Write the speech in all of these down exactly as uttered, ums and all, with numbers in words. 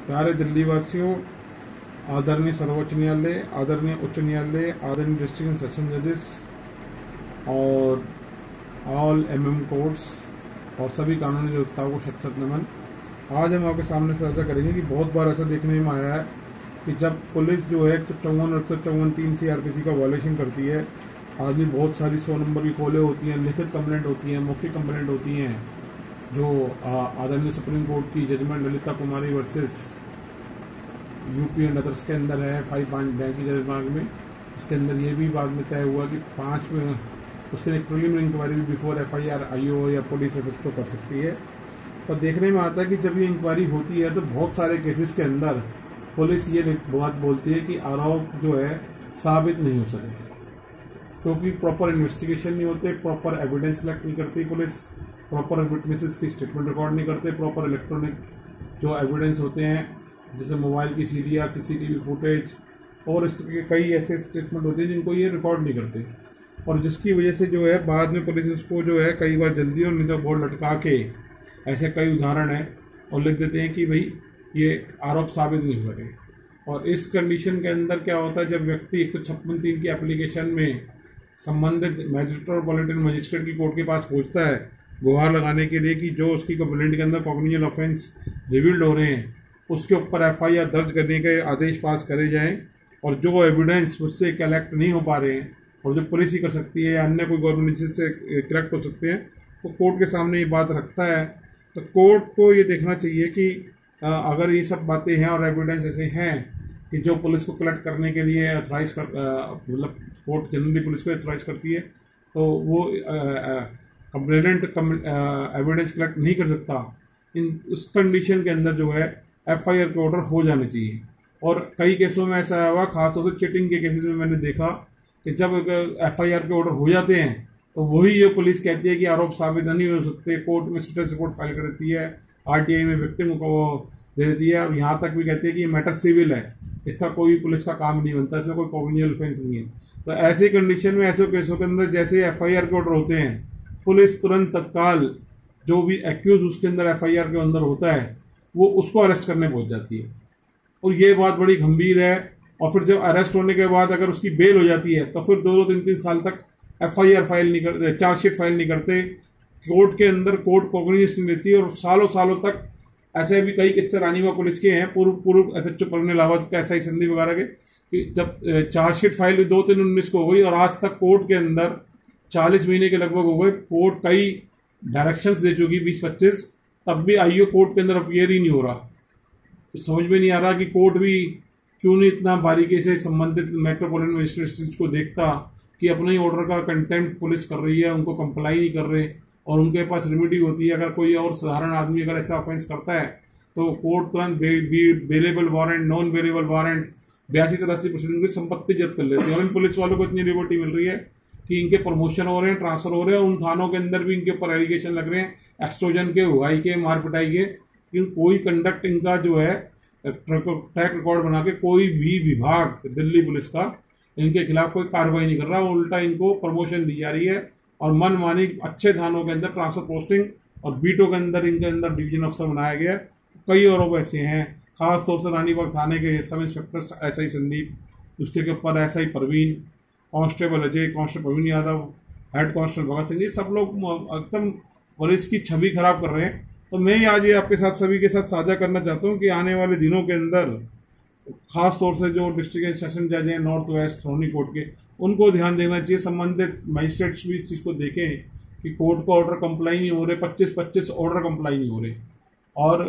प्यारे दिल्ली वासियों, आदरणीय सर्वोच्च न्यायालय, आदरणीय उच्च न्यायालय, आदरणीय डिस्ट्रिक्ट एंड सेशन जजेस और ऑल एमएम कोर्ट्स और सभी कानूनी देवताओं को शत शत नमन। आज हम आपके सामने चर्चा करेंगे कि बहुत बार ऐसा देखने में आया है कि जब पुलिस जो है एक सौ चौवन और एक सौ चौवन तीन सीआरपीसी का वायलेशन करती है, आदमी बहुत सारी सौ नंबर की कॉलें होती हैं, लिखित कंप्लेंट होती हैं, मौखिक कंप्लेंट होती हैं, जो आदरणीय सुप्रीम कोर्ट की judgement Lalita Kumari versus UP and others के अंदर है, फाइव पाँच बैंक की जजमार्ग में। इसके अंदर ये भी बाद में तय हुआ कि पाँच में उसके एक प्रीलिमिनरी इंक्वायरी भी बिफोर एफआईआर आईओ या पुलिस एसएचओ कर सकती है। और देखने में आता है कि जब ये इंक्वायरी होती है तो बहुत सारे केसेस के अंदर पुलिस ये बात बोलती है कि आरोप जो है साबित नहीं हो सके, क्योंकि प्रॉपर इन्वेस्टिगेशन नहीं होते, प्रॉपर एविडेंस कलेक्ट नहीं करती पुलिस, प्रॉपर विटनेसेस की स्टेटमेंट रिकॉर्ड नहीं करते, प्रॉपर इलेक्ट्रॉनिक जो एविडेंस होते हैं जैसे मोबाइल की सीडीआर, सीसीटीवी फुटेज और इस तरह के कई ऐसे स्टेटमेंट होते हैं जिनको ये रिकॉर्ड नहीं करते, और जिसकी वजह से जो है बाद में पुलिस उसको जो है कई बार जल्दी और नहीं तो बहुत लटका के ऐसे कई उदाहरण हैं और लिख देते हैं कि भाई ये आरोप साबित नहीं हो सके। और इस कंडीशन के अंदर क्या होता है, जब व्यक्ति एक सौ छप्पन तीन की एप्लीकेशन में संबंधित मैजिस्ट्रेट और पॉलिटिकल मजिस्ट्रेट की कोर्ट के पास पहुंचता है गुहार लगाने के लिए कि जो उसकी कंप्लेंट के अंदर कॉग्निजिबल ऑफेंस रिवील्ड हो रहे हैं उसके ऊपर एफआईआर दर्ज करने के आदेश पास करे जाएं, और जो एविडेंस उससे कलेक्ट नहीं हो पा रहे हैं और जो पुलिस ही कर सकती है या अन्य कोई गवर्नमेंट से कलेक्ट हो सकते हैं, वो तो कोर्ट के सामने ये बात रखता है। तो कोर्ट को ये देखना चाहिए कि अगर ये सब बातें हैं और एविडेंस ऐसे हैं कि जो पुलिस को कलेक्ट करने के लिए ऑथराइज कर मतलब कोर्ट जनरली पुलिस को ऑथराइज करती है, तो वो कंप्लेनेंट एविडेंस कलेक्ट नहीं कर सकता, इन उस कंडीशन के अंदर जो है एफआईआर के ऑर्डर हो जाने चाहिए। और कई केसों में ऐसा हुआ, खासतौर से चीटिंग के केसेस में मैंने देखा कि जब एफआईआर के ऑर्डर हो जाते हैं तो वही ये पुलिस कहती है कि आरोप साबित नहीं हो सकते, कोर्ट में स्टेटस रिपोर्ट फाइल कर देती है, आरटीआई में विक्टिम को दे देती है, और यहाँ तक भी कहती है कि ये मैटर सिविल है, इसका कोई पुलिस का काम नहीं बनता, इसमें कोई कॉग्निजिबल ऑफेंस नहीं है। तो ऐसी कंडीशन में ऐसे केसों के अंदर जैसे एफआईआर के ऑर्डर होते हैं, पुलिस तुरंत तत्काल जो भी एक्यूज उसके अंदर एफआईआर के अंदर होता है वो उसको अरेस्ट करने पहुंच जाती है, और ये बात बड़ी गंभीर है। और फिर जब अरेस्ट होने के बाद अगर उसकी बेल हो जाती है तो फिर दो दो तीन तीन साल तक एफआईआर फाइल नहीं करते, चार्जशीट फाइल नहीं करते, कोर्ट के अंदर कोर्ट कॉग्निजेंस नहीं लेती, और सालों सालों तक ऐसे भी कई किस्से रानीवा पुलिस के हैं, पूर्व पूर्व एसएचओ परवीन लावत का एसआई संदीप वगैरह के, कि जब चार्जशीट फाइल दो तीन उन्नीस को हो गई और आज तक कोर्ट के अंदर चालीस महीने के लगभग हो गए, कोर्ट कई डायरेक्शंस दे चुकी बीस पच्चीस, तब भी आईओ कोर्ट के अंदर अपीयर ही नहीं हो रहा। तो समझ में नहीं आ रहा कि कोर्ट भी क्यों नहीं इतना बारीकी से संबंधित मेट्रोपॉलिटन मजिस्ट्रेट को देखता कि अपने ही ऑर्डर का कंटेम्प्ट पुलिस कर रही है, उनको कंप्लाई नहीं कर रहे, और उनके पास रेमेडी होती है। अगर कोई और साधारण आदमी अगर ऐसा ऑफेंस करता है तो कोर्ट तुरंत bailable warrant, non bailable warrant, बयासी तिरासी परसेंट उनकी संपत्ति जब्त कर लेती है। और इन पुलिस वालों को इतनी लिबर्टी मिल रही है कि इनके प्रमोशन हो रहे हैं, ट्रांसफर हो रहे हैं, और उन थानों के अंदर भी इनके ऊपर एलिगेशन लग रहे हैं एक्सटोजन के, उगाई के, मार पिटाई के, लेकिन कोई कंडक्ट इनका जो है ट्रैक रिकॉर्ड बना के कोई भी विभाग दिल्ली पुलिस का इनके खिलाफ कोई कार्रवाई नहीं कर रहा, उल्टा इनको प्रमोशन दी जा रही है और मनमानी अच्छे थानों के अंदर ट्रांसफर पोस्टिंग और बीटों के अंदर इनके अंदर डिवीजन अफसर बनाया गया। कई और ऐसे हैं, खासतौर से रानीबाग थाने के सब इंस्पेक्टर एसआई संदीप, उसके ऊपर SI Parveen, constable Ajay, constable Praveen Yadav, head constable Bhagat Singh, ये सब लोग एकदम पुलिस की छवि खराब कर रहे हैं। तो मैं आज ये आपके साथ सभी के साथ साझा करना चाहता हूँ कि आने वाले दिनों के अंदर खास तौर से जो डिस्ट्रिक्ट एंड सेशन जज हैं नॉर्थ वेस्ट रोनी कोर्ट के, उनको ध्यान देना चाहिए, संबंधित मजिस्ट्रेट्स भी इस चीज़ को देखें कि कोर्ट को ऑर्डर कंप्लाई नहीं हो रहे, पच्चीस पच्चीस ऑर्डर कंप्लाई नहीं हो रहे, और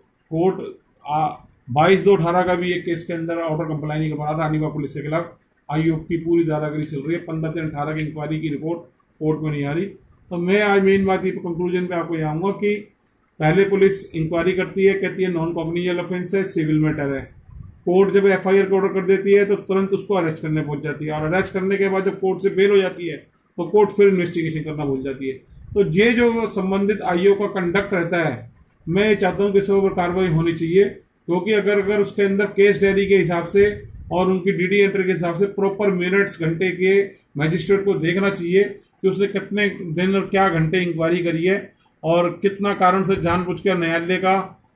कोर्ट बाईस दो अठारह का भी एक केस के अंदर ऑर्डर कंप्लाई नहीं कर पा रहा रानीबाग पुलिस के खिलाफ, आयोग की पूरी दादागिरी चल रही है, पंद्रह तीन अठारह की इंक्वायरी की रिपोर्ट कोर्ट में नहीं आ रही। तो मैं आज मेन बात ये कंक्लूजन पे आपको आऊँगा कि पहले पुलिस इंक्वायरी करती है, कहती है नॉन कॉग्निजिबल ऑफेंस है, सिविल मैटर है, कोर्ट जब एफआईआर का ऑर्डर कर देती है तो तुरंत उसको अरेस्ट करने पहुंच जाती है, और अरेस्ट करने के बाद जब कोर्ट से बेल हो जाती है तो कोर्ट फिर इन्वेस्टिगेशन करना भूल जाती है। तो ये जो संबंधित आईओ का कंडक्ट रहता है, मैं चाहता हूँ कि इसके ऊपर कार्रवाई होनी चाहिए, क्योंकि अगर अगर उसके अंदर केस डायरी के हिसाब से और उनकी डीडी एंट्री के हिसाब से प्रॉपर मिनट्स घंटे के मैजिस्ट्रेट को देखना चाहिए कि उसने कितने दिन और क्या घंटे इंक्वायरी करी है, और कितना कारण से जानबूझ के न्यायालय का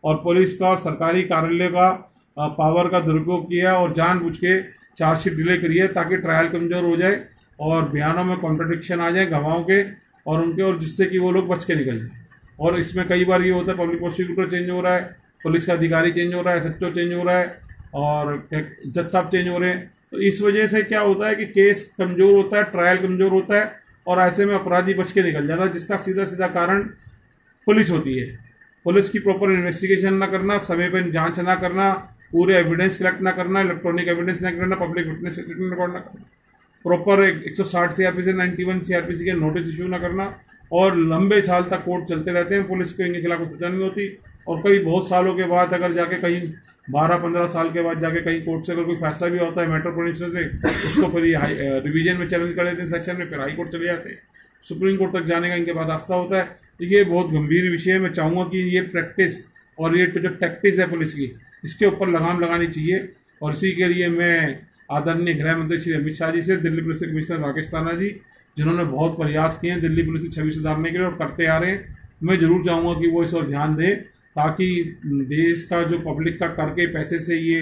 और पुलिस का और सरकारी कार्यालय का पावर का दुरुपयोग किया और जानबूझ के चार्जशीट डिले करी है ताकि ट्रायल कमजोर हो जाए और बयानों में कॉन्ट्रडिक्शन आ जाए गवाहों के और उनके, और जिससे कि वो लोग बच के निकल जाए। और इसमें कई बार ये होता है पब्लिक प्रोसिक्यूटर चेंज हो रहा है, पुलिस का अधिकारी चेंज हो रहा है, सच्चो चेंज हो रहा है और जज साहब चेंज हो रहे हैं। तो इस वजह से क्या होता है कि केस कमजोर होता है, ट्रायल कमजोर होता है और ऐसे में अपराधी बच के निकल जाता है, जिसका सीधा सीधा कारण पुलिस होती है। पुलिस की प्रॉपर इन्वेस्टिगेशन ना करना, समय पर जांच ना करना, पूरे एविडेंस कलेक्ट ना करना, इलेक्ट्रॉनिक एविडेंस ना करना, पब्लिक विटनेस रिकॉर्ड ना करना, प्रॉपर एक सौ साठ सीआरपी से इक्यानवे सीआरपीसी के नोटिस इशू ना करना और लंबे साल तक कोर्ट चलते रहते हैं, पुलिस को इनके खिलाफ सूचना नहीं होती और कई बहुत सालों के बाद अगर जाके कहीं बारह पंद्रह साल के बाद जाके कहीं कोर्ट से अगर कोई फैसला भी होता है मेट्रोपोलिटन से, उसको फिर ये रिवीजन में चैलेंज कर देते हैं सेक्शन में, फिर हाई कोर्ट चले जाते हैं, सुप्रीम कोर्ट तक जाने का इनके पास रास्ता होता है। तो ये बहुत गंभीर विषय है। मैं चाहूँगा कि ये प्रैक्टिस और ये जो टैक्टिस है पुलिस की, इसके ऊपर लगाम लगानी चाहिए और इसी के लिए मैं आदरणीय गृह मंत्री श्री अमित शाह जी से, दिल्ली पुलिस के कमिश्नर राकेश ताना जी, जिन्होंने बहुत प्रयास किए हैं दिल्ली पुलिस की छवि सुधारने के लिए और करते आ रहे हैं, मैं जरूर चाहूँगा कि वो इस और ध्यान दें ताकि देश का जो पब्लिक का कर के पैसे से ये,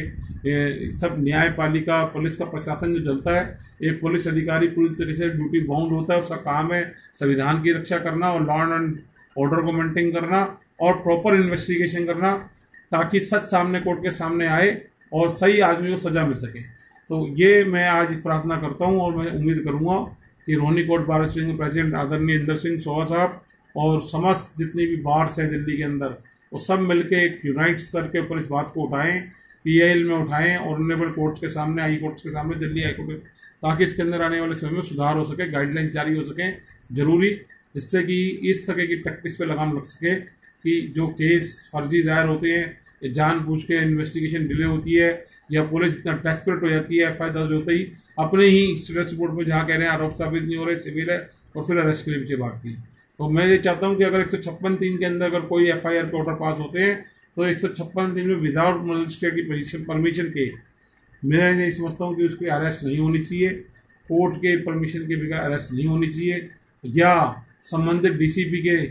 ये सब न्यायपालिका पुलिस का प्रशासन जो चलता है, एक पुलिस अधिकारी पूरी तरीके से ड्यूटी बाउंड होता है, उसका काम है संविधान की रक्षा करना और लॉ एंड ऑर्डर को मेंटेन करना और प्रॉपर इन्वेस्टिगेशन करना ताकि सच सामने कोर्ट के सामने आए और सही आदमी को सजा मिल सके। तो ये मैं आज प्रार्थना करता हूँ और मैं उम्मीद करूँगा कि रोहिणी कोर्ट बार एसोसिएशन के प्रेसिडेंट आदरणीय इंदर सिंह सोहा साहब और समस्त जितनी भी बार्स हैं दिल्ली के अंदर, वो सब मिलके एक यूनाइट स्तर के ऊपर इस बात को उठाएं, पीआईएल में उठाएं और ऑनरेबल कोर्ट्स के सामने, हाई कोर्ट्स के सामने, दिल्ली हाई कोर्ट, ताकि इसके अंदर आने वाले समय में सुधार हो सके, गाइडलाइन जारी हो सके जरूरी, जिससे कि इस तरह की प्रैक्टिस पे लगाम लग सके कि जो केस फर्जी दायर होते हैं, जानबूझ के इन्वेस्टिगेशन डिले होती है या पुलिस इतना डेस्परेट हो जाती है, एफ आई आर दर्ज होते ही अपने ही स्टेटस रिपोर्ट में जहाँ कह रहे हैं आरोप साबित नहीं हो रहे, सिविल है, और फिर अरेस्ट के लिए पीछे भागती है। तो मैं ये चाहता हूँ कि अगर एक सौ छप्पन तीन के अंदर अगर कोई एफ आई आर के ऑर्डर पास होते हैं तो एक सौ छप्पन तीन में विदाउट मजिस्ट्रेट की परमिशन के, मैं ये समझता हूँ कि उसकी अरेस्ट नहीं होनी चाहिए, कोर्ट के परमिशन के बगैर अरेस्ट नहीं होनी चाहिए या संबंधित डीसीपी के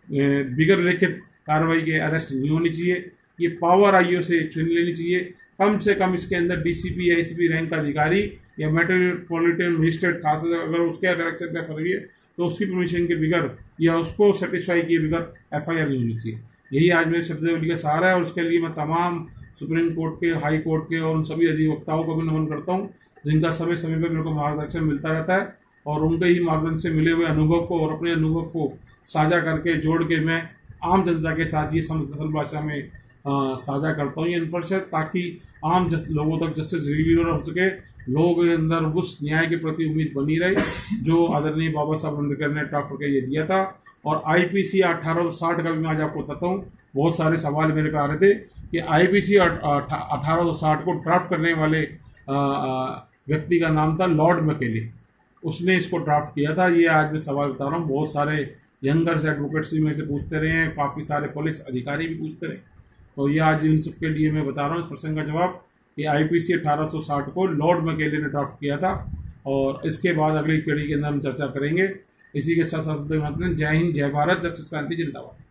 बिगर लिखित कार्रवाई के अरेस्ट नहीं होनी चाहिए। ये पावर आईओ से चुन लेनी चाहिए। कम से कम इसके अंदर डीसीपी या एसीपी रैंक का अधिकारी या मेट्रोपॉलिटन मजिस्ट्रेट खास अगर उसके अगर एक्सेप्ट रेफर हुई है तो उसकी परमिशन के बगैर या उसको सेटिस्फाई किए बगैर एफ आई आर नहीं होनी चाहिए। यही आज मेरे शब्दावली का सहारा है और उसके लिए मैं तमाम सुप्रीम कोर्ट के, हाई कोर्ट के और उन सभी अधिवक्ताओं को भी नमन करता हूँ जिनका समय समय पर मेरे को मार्गदर्शन मिलता रहता है और उनके ही मार्गदर्शन से मिले हुए अनुभव को और अपने अनुभव को साझा करके जोड़ के मैं आम जनता के साथ ये सरल भाषा में साझा करता हूँ ये इन्फॉर्मेशन, ताकि आम जस, लोगों तक जस्टिस रिव्यूअर हो सके, लोगों के अंदर उस न्याय के प्रति उम्मीद बनी रही जो आदरणीय बाबा साहब अम्बेडकर ने ड्राफ्ट करके ये दिया था। और आईपीसी अठारह सौ साठ का भी मैं आज आपको बताता हूँ, बहुत सारे सवाल मेरे पे आ रहे थे कि आईपीसी अठारह सौ साठ को ड्राफ्ट करने वाले व्यक्ति का नाम था लॉर्ड मैकेले, उसने इसको ड्राफ्ट किया था। ये आज मैं सवाल बता रहा हूँ, बहुत सारे यंगर्स एडवोकेट्स भी मेरे से पूछते रहे हैं, काफ़ी सारे पुलिस अधिकारी भी पूछते रहे, तो ये आज इन सबके लिए मैं बता रहा हूँ इस प्रश्न का जवाब कि आईपीसी अठारह सौ साठ को लॉर्ड मैकेले ने ड्राफ्ट किया था। और इसके बाद अगली कड़ी के अंदर हम चर्चा करेंगे। इसी के साथ साथ जय हिंद, जय भारत, जस्टिस क्रांति जिंदाबाद।